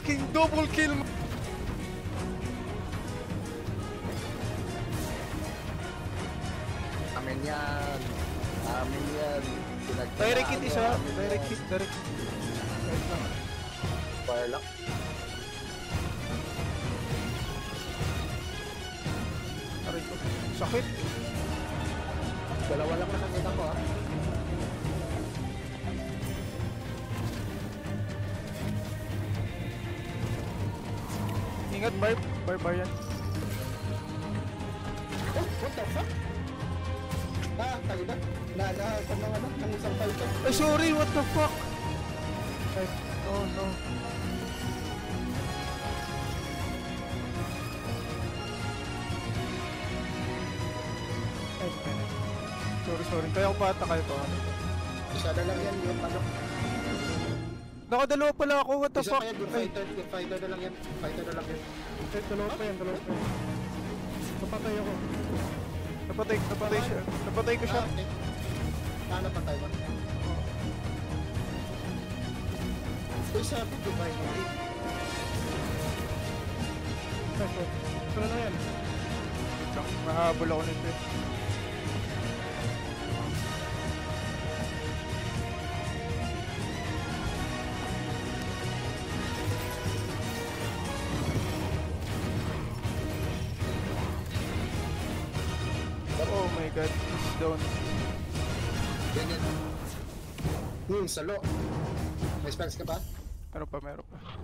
fucking double kill. Amin yan. Amin yan. Direct hit isa. Direct hit. Direct hit. Right lang. Firelock. Aray ko. Sakit. Dalawa lang nakakita ko ah. Ingat, bar yan. Oh, what the fuck? Tayo na. Sa mga ng isang fighter. Ay, sorry, what the fuck? Ay, oh no. Ay, sorry. Kaya ko pa atakay to. Isa na lang yan yung ano. Nakadalawa pala ako, what the Isa fuck? pa yan, good fighter na lang yan. Fighter na lang yan. Dalawa pa yan. Napatay ako. Napatay siya. Napatay ko siya. Okay. Napatay mo. Uy, sabi ko ba yun? Ano na yan? Mahabol ako nito eh. Oh my god, he's down. Yan. Salo. May spells ka ba? Meron pa.